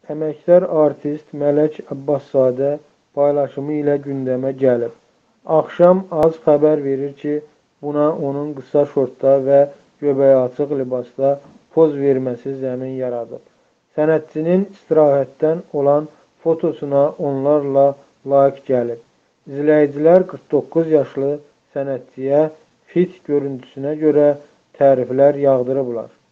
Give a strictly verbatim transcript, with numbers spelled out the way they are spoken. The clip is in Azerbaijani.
Əməkdar artist Mələk Abbaszadə paylaşımı ilə gündəmə gəlib. Axşam Az xəbər verir ki, buna onun qısa şortda və göbəyi-açıq libasda poz verməsi zəmin yaradıb. Sənətçinin istirahətdən olan fotosuna onlarla like gəlib. İzləyicilər qırx doqquz yaşlı sənətçiyə fit görüntüsünə görə təriflər yağdırıblar.